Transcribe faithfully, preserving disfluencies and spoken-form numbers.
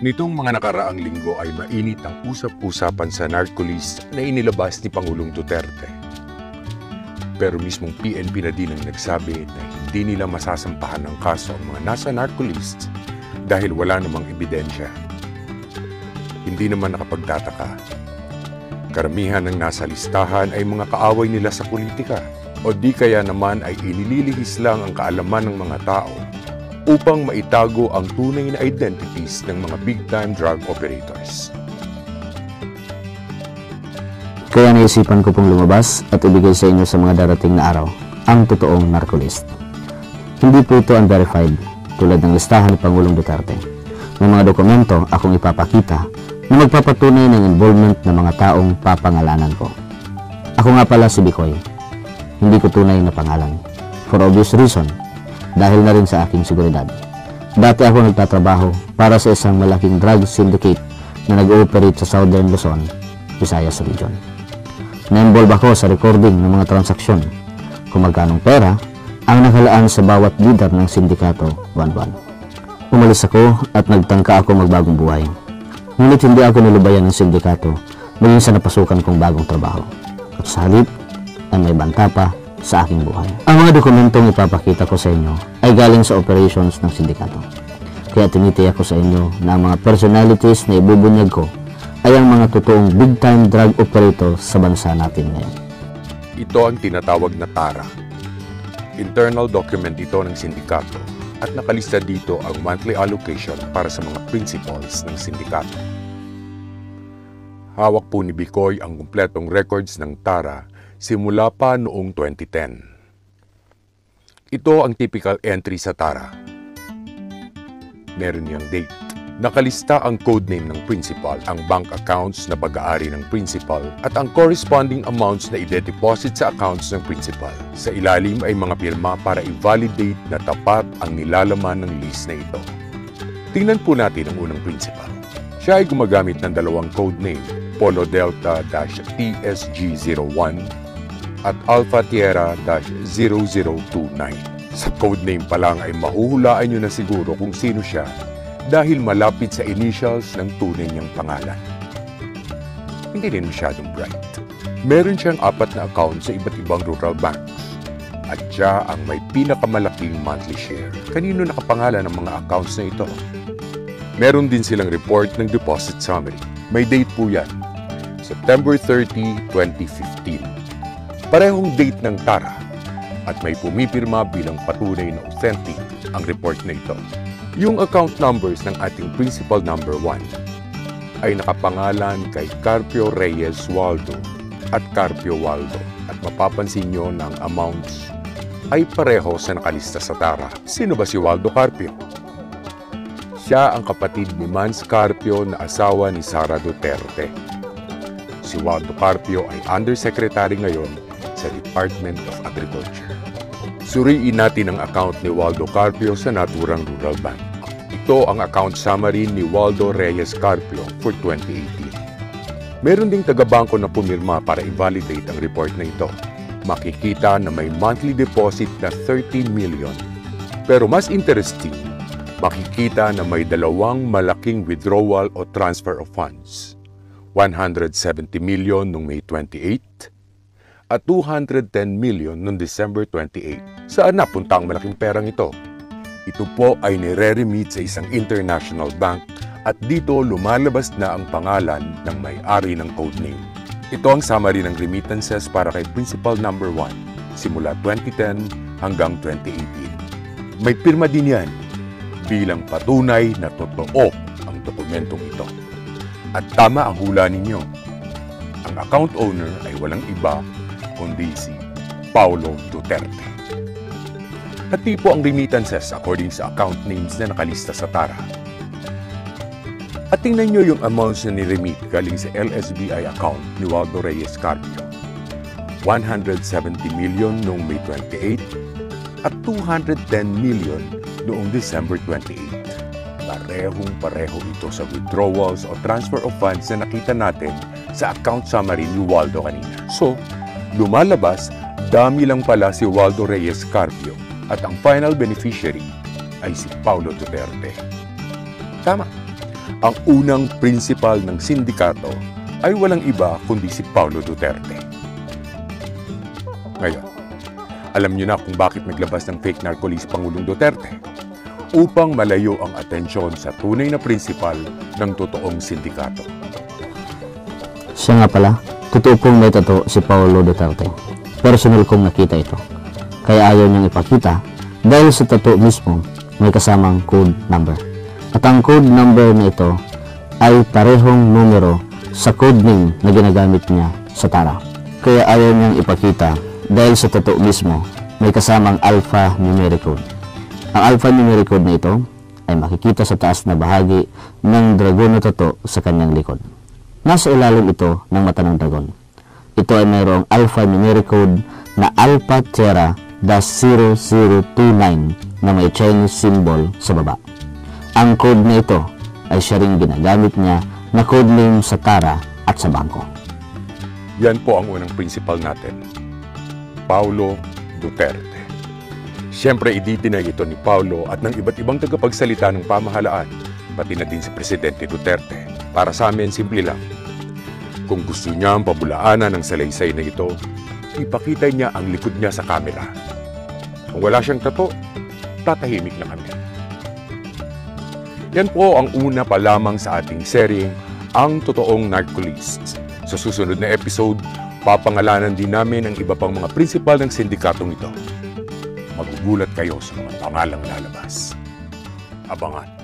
Nitong mga nakaraang linggo ay mainit ang usap-usapan sa narco list na inilabas ni Pangulong Duterte. Pero mismong P N P na din ang nagsabi na hindi nila masasampahan ng kaso ang mga nasa narco list dahil wala namang ebidensya. Hindi naman nakapagtataka. Karamihan ng nasa listahan ay mga kaaway nila sa politika o di kaya naman ay inililihis lang ang kaalaman ng mga tao upang maitago ang tunay na identities ng mga big-time drug operators. Kaya naisipan ko pong lumabas at ibigay sa inyo sa mga darating na araw ang totoong narco list. Hindi po ito unverified tulad ng listahan ni Pangulong Duterte. May mga dokumento akong ipapakita na magpapatunay ng involvement ng mga taong papangalanan ko. Ako nga pala si Bikoy. Hindi ko tunay na pangalan. For obvious reason, dahil na rin sa aking seguridad. Dati ako nagtatrabaho para sa isang malaking drug syndicate na nag-ooperate sa Southern Luzon, Visayas region. Na-involve ako sa recording ng mga transaksyon kung magkanong pera ang nakalaan sa bawat leader ng sindikato buwan-buwan. Umalis ako at nagtangka ako magbagong buhay. Ngunit hindi ako nilubayan ng sindikato maging sa napasukan kong bagong trabaho. At sa halip ay may banta pa sa aking buhay. Ang mga dokumentong ipapakita ko sa inyo ay galing sa operations ng sindikato. Kaya tinitiyak ko sa inyo na ang mga personalities na ibubunyag ko ay ang mga totoong big-time drug operator sa bansa natin ngayon. Ito ang tinatawag na TARA. Internal document ito ng sindikato at nakalista dito ang monthly allocation para sa mga principals ng sindikato. Hawak po ni Bikoy ang kumpletong records ng TARA simula pa noong twenty ten. Ito ang typical entry sa TARA. Meron niyang date. Nakalista ang codename ng principal, ang bank accounts na pag-aari ng principal, at ang corresponding amounts na ide-deposit sa accounts ng principal. Sa ilalim ay mga pirma para i-validate na tapat ang nilalaman ng list na ito. Tingnan po natin ang unang principal. Siya ay gumagamit ng dalawang codename, Polo Delta-T S G zero one at Alpha Tierra zero zero two nine. Sa codename pa lang ay mahuhulaan nyo na siguro kung sino siya dahil malapit sa initials ng tunay niyang pangalan. Hindi din masyadong bright. Meron siyang apat na account sa iba't ibang rural banks at siya ang may pinakamalaking monthly share. Kanino nakapangalan ang mga accounts na ito? Meron din silang report ng deposit summary. May date po yan, September thirty, twenty fifteen. Parehong date ng TARA at may pumipirma bilang patunay na authentic ang report na ito. Yung account numbers ng ating principal number one ay nakapangalan kay Carpio Reyes Waldo at Carpio Waldo at mapapansin nyo na ang amounts ay pareho sa nakalista sa TARA. Sino ba si Waldo Carpio? Siya ang kapatid ni Mans Carpio na asawa ni Sara Duterte. Si Waldo Carpio ay undersecretary ngayon sa Department of Agriculture. Suriin natin ang account ni Waldo Carpio sa naturang rural bank. Ito ang account summary ni Waldo Reyes Carpio for twenty eighteen. Meron ding taga-bangko na pumirma para i-validate ang report na ito. Makikita na may monthly deposit na thirty million. Pero mas interesting, makikita na may dalawang malaking withdrawal o transfer of funds. one hundred seventy million noong May twenty-eighth at two hundred ten million noong December twenty-eighth. Saan napunta ang malaking perang ito? Ito po ay nire-remit sa isang international bank at dito lumalabas na ang pangalan ng may-ari ng codename. Ito ang summary ng remittances para kay Principal Number one simula twenty ten hanggang twenty eighteen. May pirma din yan bilang patunay na totoo ang dokumentong ito. At tama ang hula ninyo. Ang account owner ay walang iba kundi si Paulo Duterte. At tipo ang remittances according sa account names na nakalista sa TARA. At tingnan nyo yung amounts na niremit galing sa L S B I account ni Waldo Reyes Carpio. one hundred seventy million noong May twenty-eighth at two hundred ten million noong December twenty-eighth. Parehong-pareho ito sa withdrawals o transfer of funds na nakita natin sa account summary ni Waldo kanina. So, lumalabas, dami lang pala si Waldo Reyes Carpio at ang final beneficiary ay si Paulo Duterte. Tama. Ang unang principal ng sindikato ay walang iba kundi si Paulo Duterte. Ngayon, alam niyo na kung bakit naglabas ng fake narco list Pangulong Duterte upang malayo ang atensyon sa tunay na principal ng totoong sindikato. Siya nga pala, totoo pong may tato si Paulo Duterte. Personal kong nakita ito. Kaya ayaw niyang ipakita dahil sa tato mismo may kasamang code number. At ang code number na ito ay parehong numero sa code name na ginagamit niya sa Tara. Kaya ayaw niyang ipakita dahil sa tato mismo may kasamang alpha numeric code. Ang alpha numeric code na ito ay makikita sa taas na bahagi ng dragon na tato sa kanyang likod. Nasa ilalim ito ng mata ng dragon. Ito ay mayroong alpha numeric code na Alpha Terra zero zero two nine na may Chinese symbol sa baba. Ang code na ito ay siya ring ginagamit niya na code name sa Tara at sa bangko. Yan po ang unang principal natin, Paulo Duterte. Siyempre, ididinay ito ni Paulo at ng iba't ibang tagapagsalita ng pamahalaan, pati na din si Presidente Duterte. Para sa amin, simple lang. Kung gusto niya ang pabulaanan ng salaysay na ito, ipakita niya ang likod niya sa kamera. Kung wala siyang tato, tatahimik na kami. Yan po ang una pa lamang sa ating seryeng Ang Totoong Narco List. Sa susunod na episode, papangalanan din namin ang iba pang mga prinsipal ng sindikatong ito. Magugulat kayo sa mga pangalang lalabas. Abangan.